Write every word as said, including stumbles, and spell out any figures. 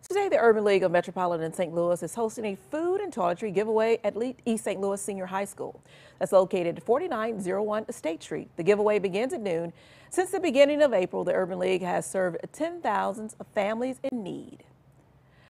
Today, the Urban League of Metropolitan Saint Louis is hosting a food and toiletry giveaway at East Saint Louis Senior High School. That's located at forty-nine oh one State Street. The giveaway begins at noon. Since the beginning of April, the Urban League has served ten thousand families in need.